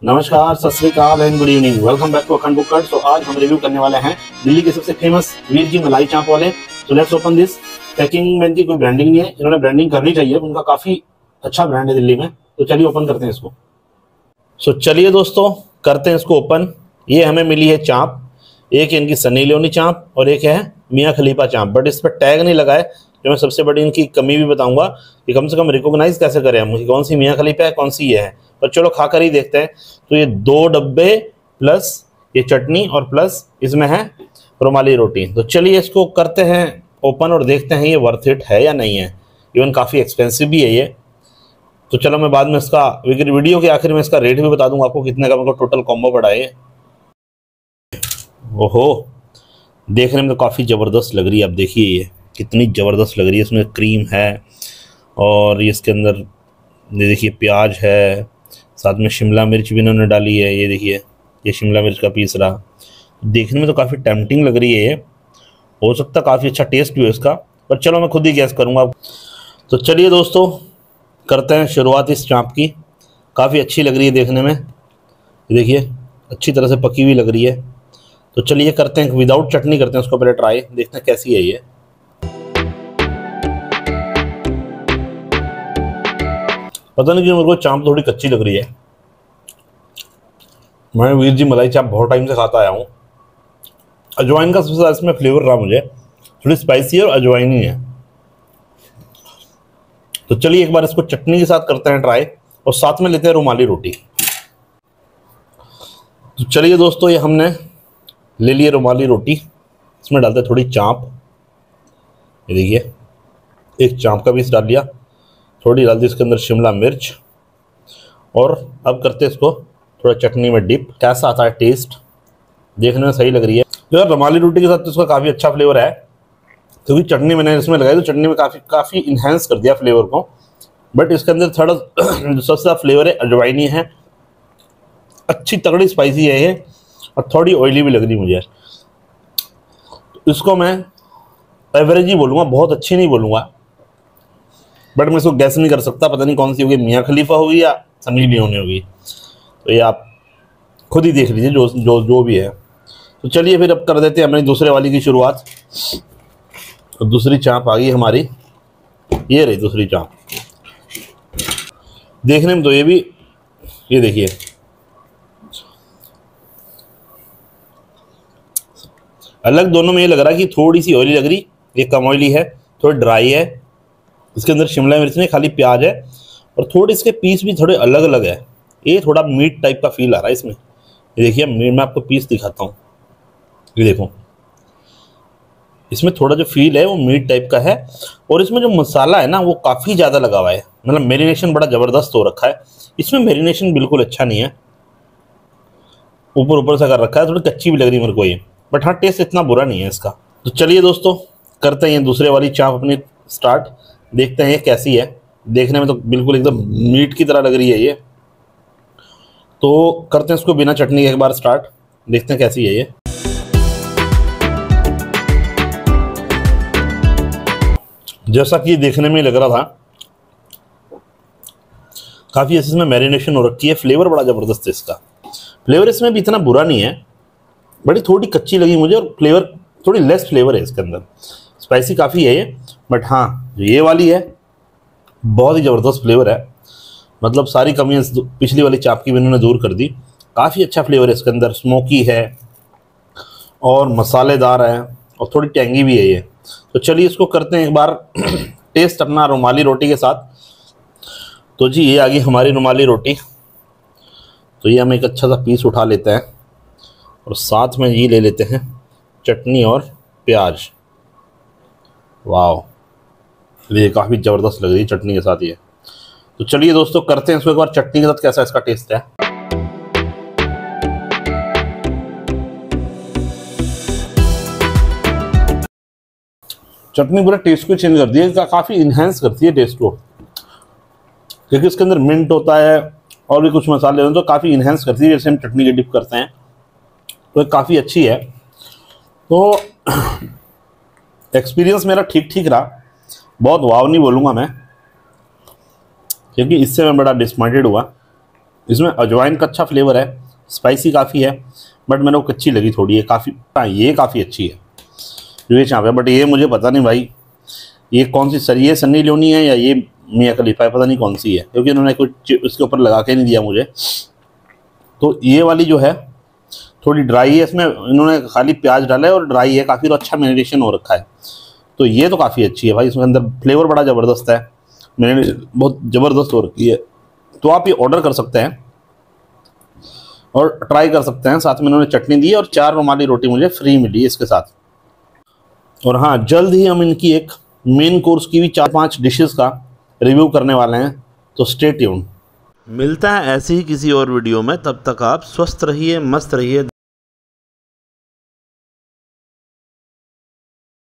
नमस्कार, सत श्री अकाल and good evening. Welcome back to Akhand book card. तो आज हम रिव्यू करने वाले हैं दिल्ली के सबसे फेमस वीर जी मलाई चाप वाले। So let's open this. Packing में इनकी कोई ब्रांडिंग नहीं है, इन्होंने ब्रांडिंग करनी चाहिए, उनका काफी अच्छा ब्रांड है दिल्ली में। तो चलिए ओपन करते हैं इसको। सो चलिए दोस्तों करते हैं इसको ओपन। ये हमें मिली है चाप, एक इनकी सनी लियोनी चाप और एक है मियाँ खलीफा चाप, बट इस पर टैग नहीं लगा है। जो मैं सबसे बड़ी इनकी कमी भी बताऊंगा कि कम से कम रिकॉग्नाइज कैसे करें हम कि कौन सी मियाँ खलीफा है कौन सी ये है। पर चलो खाकर ही देखते हैं। तो ये 2 डब्बे प्लस ये चटनी और प्लस इसमें है रुमाली रोटी। तो चलिए इसको करते हैं ओपन और देखते हैं ये वर्थ इट है या नहीं है। इवन काफ़ी एक्सपेंसिव भी है ये। तो चलो मैं बाद में इसका वीडियो के आखिर में इसका रेट भी बता दूंगा आपको कितने का मेरे को टोटल कॉम्बो पड़ा है। ओहो, देखने में तो काफ़ी ज़बरदस्त लग रही है। आप देखिए ये कितनी ज़बरदस्त लग रही है। इसमें क्रीम है और ये इसके अंदर ये देखिए प्याज है, साथ में शिमला मिर्च भी इन्होंने डाली है। ये देखिए ये शिमला मिर्च का पीस रहा। देखने में तो काफ़ी टेम्पटिंग लग रही है ये। हो सकता है काफ़ी अच्छा टेस्ट भी हो इसका, पर चलो मैं खुद ही गैस करूँगा। तो चलिए दोस्तों करते हैं शुरुआत इस चाप की। काफ़ी अच्छी लग रही है देखने में। ये देखिए अच्छी तरह से पकी हुई लग रही है। तो चलिए करते हैं विदाउट चटनी करते हैं उसको पहले ट्राई, देखते हैं कैसी है ये। पता नहीं क्यों मेरे को चाप थोड़ी कच्ची लग रही है। मैं वीर जी मलाई चाप बहुत टाइम से खाता आया हूँ। अजवाइन का सबसे ज़्यादा इसमें फ्लेवर रहा मुझे, थोड़ी स्पाइसी और अजवाइन ही है। तो चलिए एक बार इसको चटनी के साथ करते हैं ट्राई और साथ में लेते हैं रुमाली रोटी। तो चलिए दोस्तों ये हमने ले लिए रुमाली रोटी, इसमें डालते हैं थोड़ी चाप। ये देखिए एक चाप का पीस डाल लिया, थोड़ी डाल दी इसके अंदर शिमला मिर्च और अब करते हैं इसको थोड़ा चटनी में डिप। कैसा आता है टेस्ट, देखने में सही लग रही है। तो यार रुमाली रोटी के साथ तो इसका काफ़ी अच्छा फ्लेवर है, क्योंकि चटनी मैंने इसमें लगाई तो चटनी में काफ़ी इन्हेंस कर दिया फ्लेवर को। बट इसके अंदर थोड़ा सबसे ज़्यादा फ्लेवर है अजवाइनी है, अच्छी तगड़ी स्पाइसी है ये और थोड़ी ऑयली भी लग रही मुझे। इसको मैं एवरेज ही बोलूँगा, बहुत अच्छी नहीं बोलूँगा, बट मैं इसको गैस नहीं कर सकता। पता नहीं कौन सी होगी, मियाँ खलीफा होगी या सनी लियोनी होगी। तो ये आप खुद ही देख लीजिए जो जो जो भी है। तो चलिए फिर अब कर देते हैं अपनी दूसरे वाली की शुरुआत। तो दूसरी चाप आ गई हमारी, ये रही दूसरी चाप। देखने में तो ये भी, ये देखिए अलग दोनों में ये लग रहा है कि थोड़ी सी ऑयली लग रही, ये कम ऑयली है, थोड़ी ड्राई है। इसके अंदर शिमला मिर्च नहीं खाली प्याज है और थोड़े इसके पीस भी थोड़े अलग अलग है। ये थोड़ा मीट टाइप का फील आ रहा है इसमें। ये देखिए मैं आपको पीस दिखाता हूँ, ये देखो इसमें थोड़ा जो फील है वो मीट टाइप का है। और इसमें जो मसाला है ना वो काफ़ी ज़्यादा लगा हुआ है, मतलब मैरिनेशन बड़ा ज़बरदस्त हो रखा है। इसमें मैरिनेशन बिल्कुल अच्छा नहीं है, ऊपर ऊपर से कर रखा है, थोड़ी कच्ची भी लग रही है मेरे को ये। बट हाँ टेस्ट इतना बुरा नहीं है इसका। तो चलिए दोस्तों करते हैं दूसरे वाली चाप अपनी स्टार्ट, देखते हैं ये कैसी है। देखने में तो बिल्कुल एकदम मीट की तरह लग रही है ये। तो करते हैं इसको बिना चटनी के एक बार स्टार्ट, देखते हैं कैसी है ये। जैसा कि देखने में लग रहा था काफ़ी ऐसे इसमें मैरिनेशन हो रखी है। फ्लेवर बड़ा ज़बरदस्त है इसका, फ्लेवर इसमें भी इतना बुरा नहीं है, बड़ी थोड़ी कच्ची लगी मुझे और फ्लेवर थोड़ी लेस फ्लेवर है इसके अंदर। स्पाइसी काफ़ी है ये, बट हाँ जो ये वाली है बहुत ही ज़बरदस्त फ्लेवर है। मतलब सारी कमियां पिछली वाली चाप की भी इन्होंने दूर कर दी। काफ़ी अच्छा फ्लेवर है इसके अंदर, स्मोकी है और मसालेदार है और थोड़ी टैंगी भी है ये। तो चलिए इसको करते हैं एक बार टेस्ट अपना रुमाली रोटी के साथ। तो जी ये आ गई हमारी रुमाली रोटी। तो ये हम एक अच्छा सा पीस उठा लेते हैं और साथ में ये ले लेते हैं चटनी और प्याज। वाह, ये काफ़ी ज़बरदस्त लग रही है चटनी के साथ ये। तो चलिए दोस्तों करते हैं इसको एक बार चटनी के साथ कैसा इसका टेस्ट है। चटनी पूरा टेस्ट को चेंज कर दी है, काफ़ी इन्हेंस करती है टेस्ट को, क्योंकि इसके अंदर मिंट होता है और भी कुछ मसाले होते हैं, तो काफ़ी इन्हेंस करती है जैसे हम चटनी के डिप करते हैं। तो काफ़ी अच्छी है। तो एक्सपीरियंस मेरा ठीक ठीक रहा, बहुत वाव नहीं बोलूँगा मैं, क्योंकि इससे मैं बड़ा डिसअपॉइंटेड हुआ। इसमें अजवाइन का अच्छा फ्लेवर है, स्पाइसी काफ़ी है, बट मेरे को कच्ची लगी थोड़ी है काफ़ी। हाँ, ये काफ़ी अच्छी है जो ये चाँप है, बट ये मुझे पता नहीं भाई ये कौन सी सर, ये सन्नी लियोनी है या ये मियाँ खलीफा है, पता नहीं कौन सी है, क्योंकि उन्होंने कुछ उसके ऊपर लगा के नहीं दिया मुझे। तो ये वाली जो है थोड़ी ड्राई है, इसमें इन्होंने खाली प्याज डाला है और ड्राई है काफ़ी, तो अच्छा मैरिनेशन हो रखा है। तो ये तो काफ़ी अच्छी है भाई, इसमें अंदर फ्लेवर बड़ा ज़बरदस्त है, मैरिनेशन बहुत ज़बरदस्त हो रखी है। तो आप ये ऑर्डर कर सकते हैं और ट्राई कर सकते हैं। साथ में इन्होंने चटनी दी है और 4 रुमाली रोटी मुझे फ्री मिली है इसके साथ। और हाँ, जल्द ही हम इनकी एक मेन कोर्स की भी 4-5 डिशेस का रिव्यू करने वाले हैं, तो स्टे ट्यून्ड। मिलता है ऐसी ही किसी और वीडियो में, तब तक आप स्वस्थ रहिए, मस्त रहिए।